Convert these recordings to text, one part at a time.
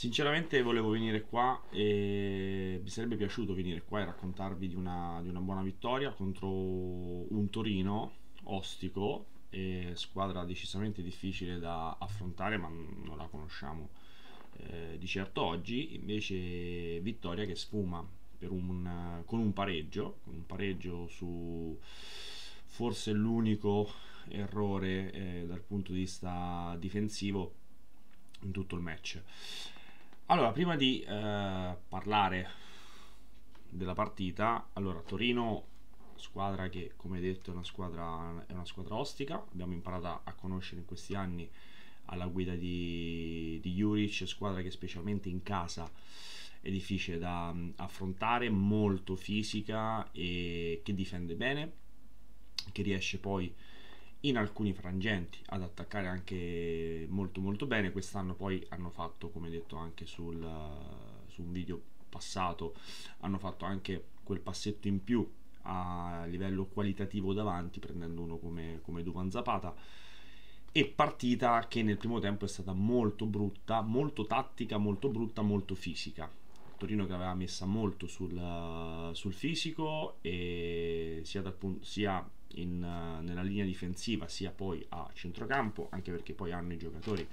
Sinceramente volevo venire qua e mi sarebbe piaciuto venire qua e raccontarvi di una buona vittoria contro un Torino ostico, squadra decisamente difficile da affrontare, ma non la conosciamo di certo oggi. Invece vittoria che sfuma con un pareggio su forse l'unico errore dal punto di vista difensivo in tutto il match. Allora, prima di parlare della partita, allora Torino, squadra che come detto è una squadra ostica, abbiamo imparato a conoscere in questi anni alla guida di Juric, squadra che specialmente in casa è difficile da affrontare, molto fisica e che difende bene, che riesce poi in alcuni frangenti ad attaccare anche molto molto bene. Quest'anno poi hanno fatto, come detto anche su un video passato, hanno fatto anche quel passetto in più a livello qualitativo davanti, prendendo uno come Duvan Zapata. E partita che nel primo tempo è stata molto brutta, molto tattica, molto brutta, molto fisica. Torino che aveva messa molto sul fisico, e sia nella linea difensiva sia poi a centrocampo, anche perché poi hanno i giocatori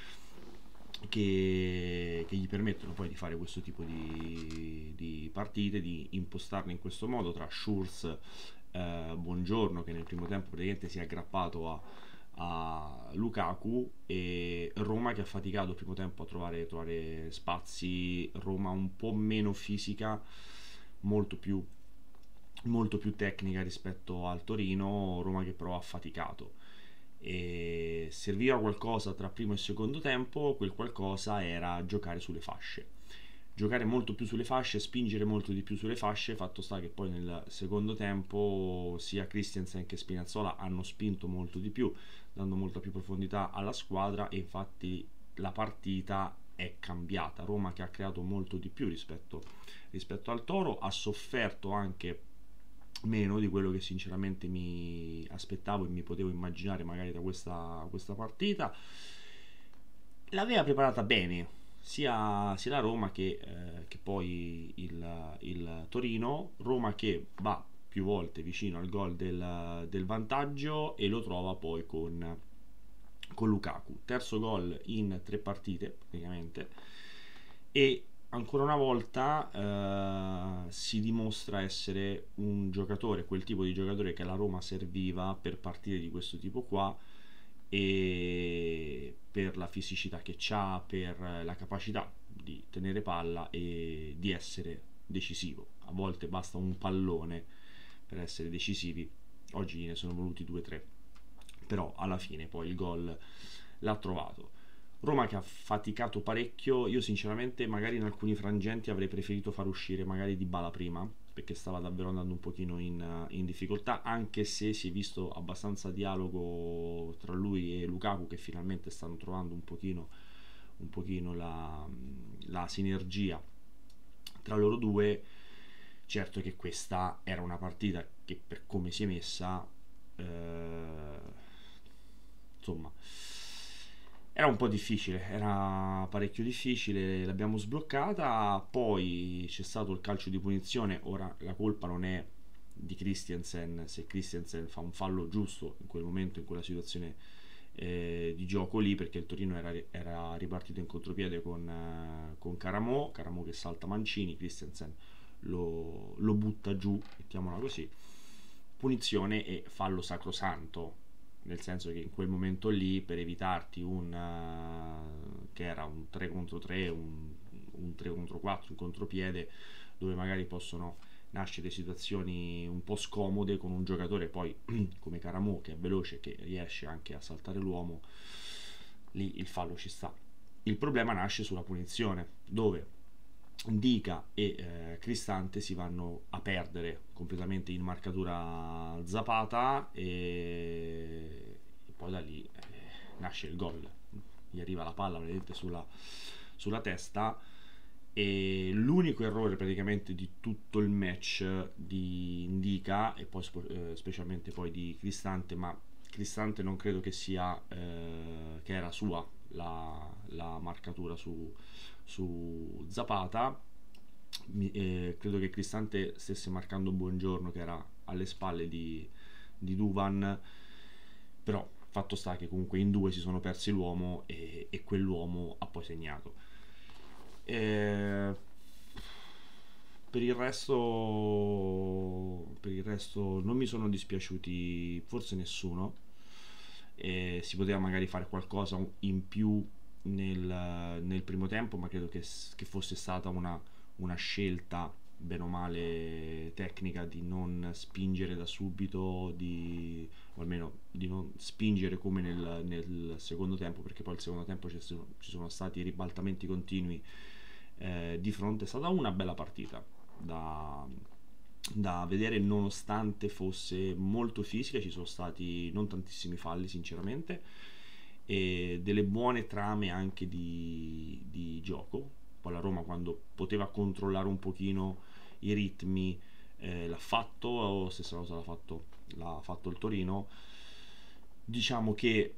che gli permettono poi di fare questo tipo di partite, di impostarle in questo modo, tra Schurz, Buongiorno che nel primo tempo praticamente si è aggrappato a Lukaku, e Roma che ha faticato il primo tempo a trovare spazi. Roma un po' meno fisica, molto più, molto più tecnica rispetto al Torino. Roma che però ha faticato, e serviva qualcosa tra primo e secondo tempo. Quel qualcosa era giocare sulle fasce, giocare molto più sulle fasce, spingere molto di più sulle fasce. Fatto sta che poi nel secondo tempo sia Christensen che Spinazzola hanno spinto molto di più, dando molta più profondità alla squadra, e infatti la partita è cambiata. Roma che ha creato molto di più rispetto al Toro, ha sofferto anche meno di quello che sinceramente mi aspettavo e mi potevo immaginare magari da questa partita. L'aveva preparata bene sia la Roma che poi il Torino. Roma che va più volte vicino al gol del vantaggio e lo trova poi con Lukaku, terzo gol in 3 partite praticamente, e ancora una volta si dimostra essere un giocatore, quel tipo di giocatore che la Roma serviva per partite di questo tipo qua, e per la fisicità che ha, per la capacità di tenere palla e di essere decisivo. A volte basta un pallone per essere decisivi, oggi ne sono voluti 2-3, però alla fine poi il gol l'ha trovato. Roma che ha faticato parecchio. Io sinceramente magari in alcuni frangenti avrei preferito far uscire magari Dybala prima, perché stava davvero andando un pochino in difficoltà, anche se si è visto abbastanza dialogo tra lui e Lukaku, che finalmente stanno trovando un pochino la sinergia tra loro due. Certo che questa era una partita che per come si è messa, insomma, era un po' difficile, era parecchio difficile. L'abbiamo sbloccata, poi c'è stato il calcio di punizione. Ora la colpa non è di Christensen, se Christensen fa un fallo giusto in quel momento, in quella situazione di gioco lì, perché il Torino era ripartito in contropiede con Caramò che salta Mancini, Christensen lo butta giù, mettiamola così. Punizione e fallo sacrosanto, nel senso che in quel momento lì, per evitarti che era un 3 contro 3, un 3 contro 4, un contropiede, dove magari possono nascere situazioni un po' scomode con un giocatore poi come Caramò che è veloce, che riesce anche a saltare l'uomo, lì il fallo ci sta. Il problema nasce sulla punizione, dove Dica e Cristante si vanno a perdere completamente in marcatura Zapata, e poi da lì nasce il gol. Gli arriva la palla vedete sulla testa, e l'unico errore praticamente di tutto il match di Indica, e poi specialmente poi di Cristante, ma Cristante non credo che era sua la marcatura su Zapata. Credo che Cristante stesse marcando Buongiorno che era alle spalle di Duvan, però fatto sta che comunque in due si sono persi l'uomo e quell'uomo ha poi segnato. E per il resto non mi sono dispiaciuti forse nessuno. Si poteva magari fare qualcosa in più nel primo tempo, ma credo che fosse stata una scelta bene o male tecnica di non spingere da subito, o almeno di non spingere come nel secondo tempo, perché poi il secondo tempo ci sono stati ribaltamenti continui di fronte. È stata una bella partita da vedere, nonostante fosse molto fisica. Ci sono stati non tantissimi falli sinceramente, e delle buone trame anche di gioco. Poi la Roma, quando poteva controllare un pochino i ritmi, l'ha fatto. Stessa cosa l'ha fatto il Torino. Diciamo che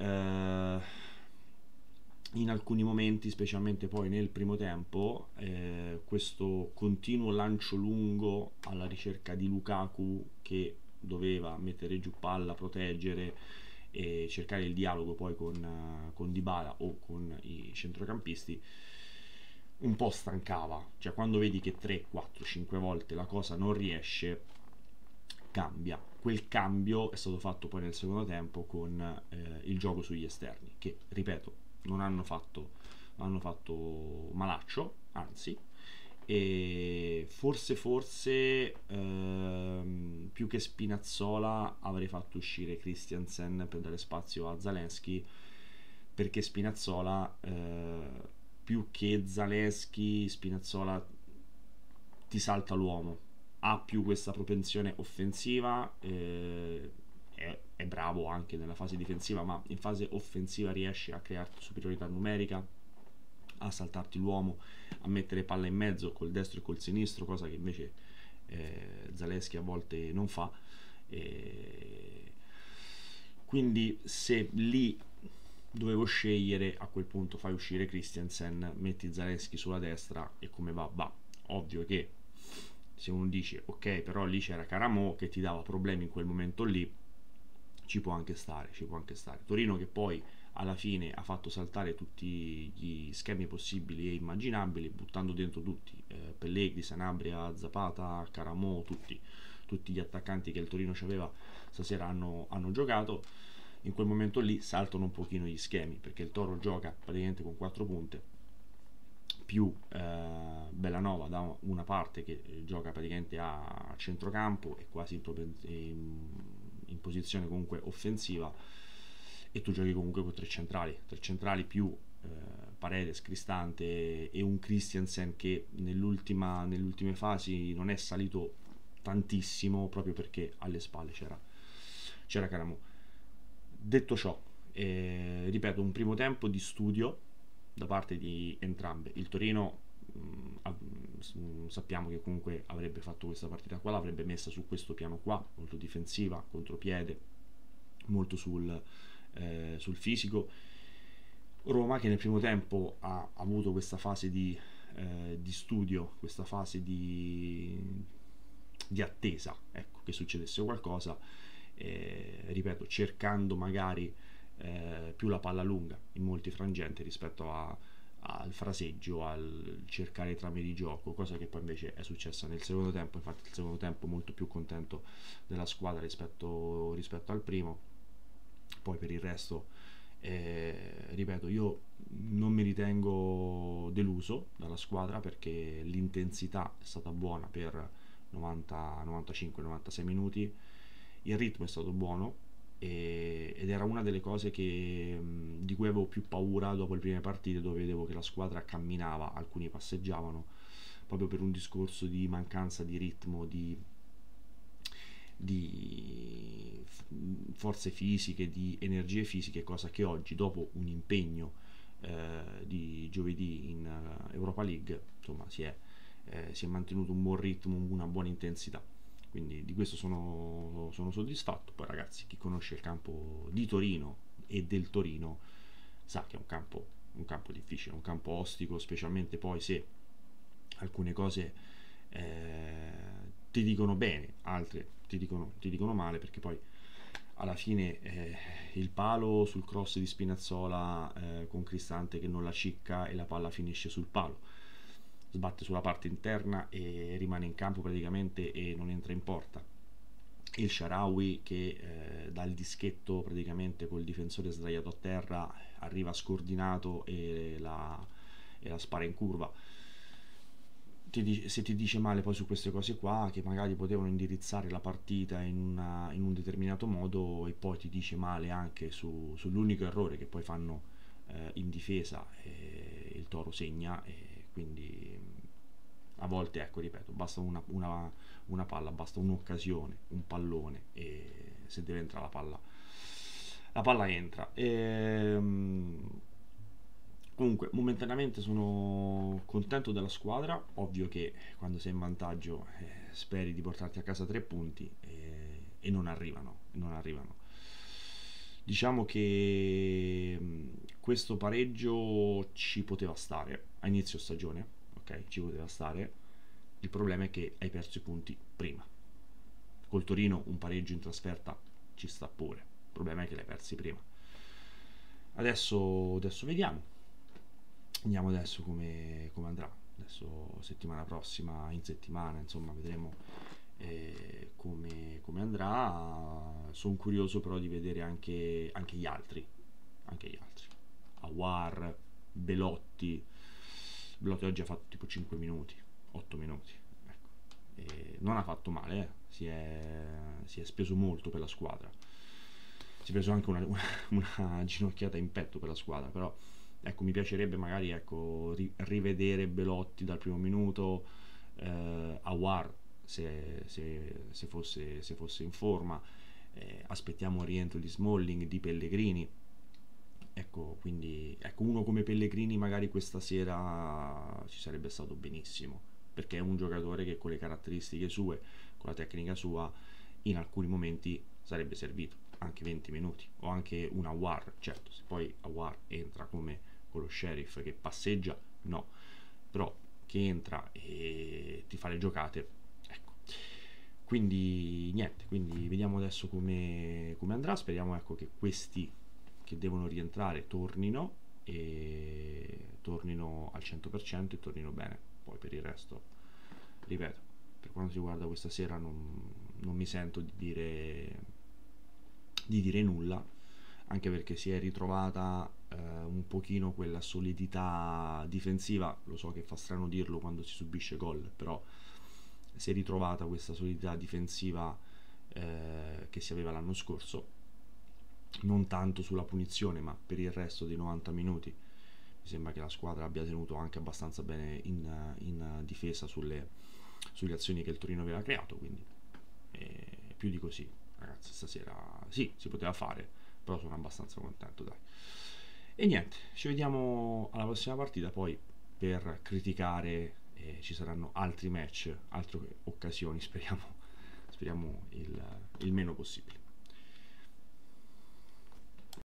in alcuni momenti, specialmente poi nel primo tempo, questo continuo lancio lungo alla ricerca di Lukaku, che doveva mettere giù palla, proteggere e cercare il dialogo poi con Dybala o con i centrocampisti, un po' stancava. Cioè, quando vedi che 3, 4, 5 volte la cosa non riesce, cambia. Quel cambio è stato fatto poi nel secondo tempo con il gioco sugli esterni, che ripeto non hanno fatto malaccio, anzi. E forse più che Spinazzola avrei fatto uscire Christiansen per dare spazio a Zalewski, perché Spinazzola, più che Zalewski, Spinazzola ti salta l'uomo, ha più questa propensione offensiva, è bravo anche nella fase difensiva, ma in fase offensiva riesce a crearti superiorità numerica, a saltarti l'uomo, a mettere palla in mezzo col destro e col sinistro, cosa che invece Zalewski a volte non fa. Quindi se lì dovevo scegliere, a quel punto fai uscire Christiansen, metti Zalewski sulla destra e come va? Va. Ovvio che se uno dice ok, però lì c'era Caramo che ti dava problemi in quel momento lì, ci può anche stare. Torino che poi alla fine ha fatto saltare tutti gli schemi possibili e immaginabili, buttando dentro tutti, Pellegrini, Sanabria, Zapata, Caramo, tutti gli attaccanti che il Torino aveva stasera hanno giocato. In quel momento lì saltano un pochino gli schemi, perché il Toro gioca praticamente con 4 punte, più Bellanova da una parte che gioca praticamente a centrocampo e quasi in posizione comunque offensiva, e tu giochi comunque con tre centrali più Paredes, Cristante e un Christiansen che nelle ultime fasi non è salito tantissimo, proprio perché alle spalle c'era Caramù. Detto ciò, ripeto, un primo tempo di studio da parte di entrambe. Il Torino sappiamo che comunque avrebbe fatto questa partita qua, l'avrebbe messa su questo piano qua, molto difensiva, contropiede, molto sul fisico. Roma che nel primo tempo ha avuto questa fase di studio, questa fase di attesa, ecco, che succedesse qualcosa, ripeto, cercando magari più la palla lunga in molti frangenti rispetto al fraseggio, al cercare trame di gioco, cosa che poi invece è successa nel secondo tempo. Infatti il secondo tempo molto più contento della squadra rispetto al primo. Poi per il resto, ripeto, io non mi ritengo deluso dalla squadra, perché l'intensità è stata buona per 90, 95, 96 minuti, il ritmo è stato buono, ed era una delle cose di cui avevo più paura dopo le prime partite, dove vedevo che la squadra camminava, alcuni passeggiavano, proprio per un discorso di mancanza di ritmo, di forze fisiche, di energie fisiche, cosa che oggi, dopo un impegno di giovedì in Europa League, insomma si è mantenuto un buon ritmo, una buona intensità. Quindi di questo sono soddisfatto. Poi ragazzi, chi conosce il campo di Torino e del Torino sa che è un campo un campo difficile, un campo ostico, specialmente poi se alcune cose ti dicono bene, altre ti dicono male, perché poi alla fine il palo sul cross di Spinazzola con Cristante che non la cicca e la palla finisce sul palo, sbatte sulla parte interna e rimane in campo praticamente e non entra in porta. Il Shaarawy che dal dischetto praticamente col difensore sdraiato a terra arriva scordinato e la spara in curva. Se ti dice male poi su queste cose qua, che magari potevano indirizzare la partita in un determinato modo, e poi ti dice male anche sull'unico errore che poi fanno in difesa, il Toro segna, e quindi a volte, ecco, ripeto, basta una palla, basta un'occasione, un pallone, e se deve entrare la palla entra. Comunque, momentaneamente sono contento della squadra. Ovvio che quando sei in vantaggio speri di portarti a casa 3 punti, e non arrivano, non arrivano. Diciamo che questo pareggio ci poteva stare a inizio stagione, ok? Ci poteva stare. Il problema è che hai perso i punti prima. Col Torino un pareggio in trasferta ci sta pure. Il problema è che l'hai persi prima. Adesso vediamo. Vediamo adesso come andrà. Adesso settimana prossima, in settimana, insomma, vedremo come andrà. Sono curioso però di vedere anche gli altri. Anche gli altri. Aouar, Belotti. Belotti oggi ha fatto tipo 5 minuti, 8 minuti. Ecco. Non ha fatto male, si è speso molto per la squadra. Si è preso anche una ginocchiata in petto per la squadra, però ecco, mi piacerebbe magari, ecco, rivedere Belotti dal primo minuto, Aouar se fosse in forma, aspettiamo il rientro di Smalling, di Pellegrini, ecco, quindi ecco, uno come Pellegrini magari questa sera ci sarebbe stato benissimo, perché è un giocatore che con le caratteristiche sue, con la tecnica sua, in alcuni momenti sarebbe servito anche 20 minuti, o anche un Aouar. Certo, se poi Aouar entra come con lo Sheriff che passeggia, no, però che entra e ti fa le giocate, ecco. Quindi niente, quindi vediamo adesso come andrà. Speriamo, ecco, che questi che devono rientrare tornino, e tornino al 100% e tornino bene. Poi per il resto, ripeto, per quanto riguarda questa sera non mi sento di dire nulla, anche perché si è ritrovata un pochino quella solidità difensiva. Lo so che fa strano dirlo quando si subisce gol, però si è ritrovata questa solidità difensiva che si aveva l'anno scorso, non tanto sulla punizione, ma per il resto dei 90 minuti mi sembra che la squadra abbia tenuto anche abbastanza bene in difesa sulle azioni che il Torino aveva creato, quindi più di così, ragazzi, stasera sì, si poteva fare, però sono abbastanza contento, dai. E niente, ci vediamo alla prossima partita poi per criticare, ci saranno altri match, altre occasioni, speriamo il meno possibile.